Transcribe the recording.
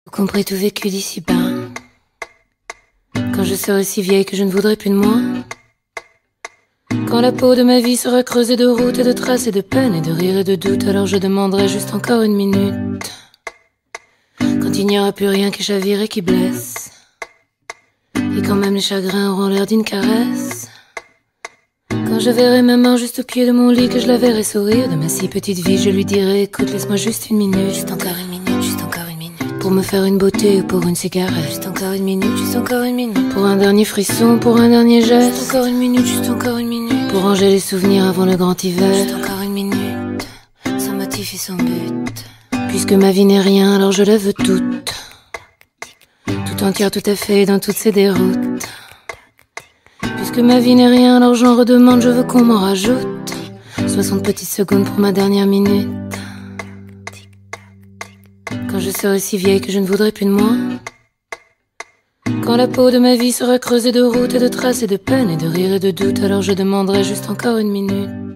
Compris tout vécu d'ici-bas. Quand je serai si vieille que je ne voudrais plus de moi. Quand la peau de ma vie sera creusée de routes et de traces et de peines et de rires et de doutes, alors je demanderai juste encore une minute. Quand il n'y aura plus rien qui chavire et qui blesse, et quand même les chagrins auront l'air d'une caresse. Quand je verrai ma main juste au pied de mon lit, que je la verrai sourire de ma si petite vie, je lui dirai: écoute, laisse-moi juste une minute. Juste encore une minute, juste encore une minute. Pour me faire une beauté ou pour une cigarette. Juste encore une minute, juste encore une minute. Pour un dernier frisson, pour un dernier geste. Juste encore une minute, juste encore une minute. Pour ranger les souvenirs avant le grand hiver. Juste encore une minute, sans motif et sans but. Puisque ma vie n'est rien, alors je la veux toute. Tout entière, tout à fait, dans toutes ses déroutes. Puisque ma vie n'est rien, alors j'en redemande, je veux qu'on m'en rajoute 60 petites secondes pour ma dernière minute. Quand je serai si vieille que je ne voudrais plus de moi. Quand la peau de ma vie sera creusée de routes et de traces et de peines et de rires et de doutes, alors je demanderai juste encore une minute.